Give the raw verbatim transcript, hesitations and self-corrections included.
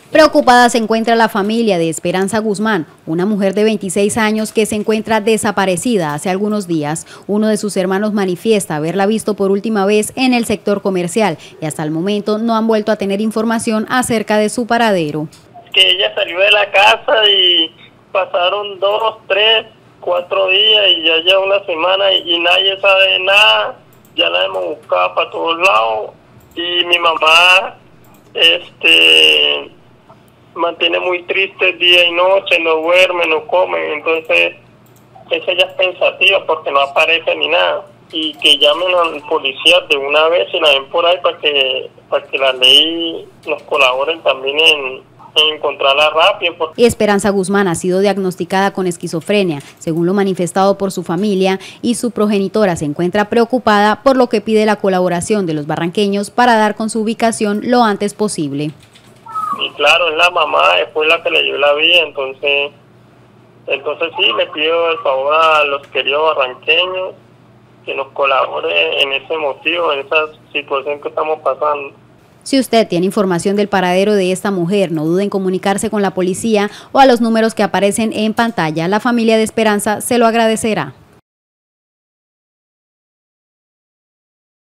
Preocupada se encuentra la familia de Esperanza Guzmán, una mujer de veintiséis años que se encuentra desaparecida hace algunos días. Uno de sus hermanos manifiesta haberla visto por última vez en el sector comercial y hasta el momento no han vuelto a tener información acerca de su paradero. Que ella salió de la casa y pasaron dos, tres, cuatro días y ya lleva una semana y, y nadie sabe nada. Ya la hemos buscado para todos lados y mi mamá este mantiene muy triste día y noche, no duerme, no come, entonces ella ya es pensativa porque no aparece ni nada, y que llamen al policía de una vez si la ven por ahí para que para que la ley nos colaboren también en, en encontrarla rápido. Porque... Esperanza Guzmán ha sido diagnosticada con esquizofrenia, según lo manifestado por su familia, y su progenitora se encuentra preocupada, por lo que pide la colaboración de los barranqueños para dar con su ubicación lo antes posible. Y claro, es la mamá, fue la que le dio la vida, entonces, entonces sí, le pido el favor a los queridos barranqueños que nos colaboren en ese motivo, en esa situación que estamos pasando. Si usted tiene información del paradero de esta mujer, no dude en comunicarse con la policía o a los números que aparecen en pantalla. La familia de Esperanza se lo agradecerá.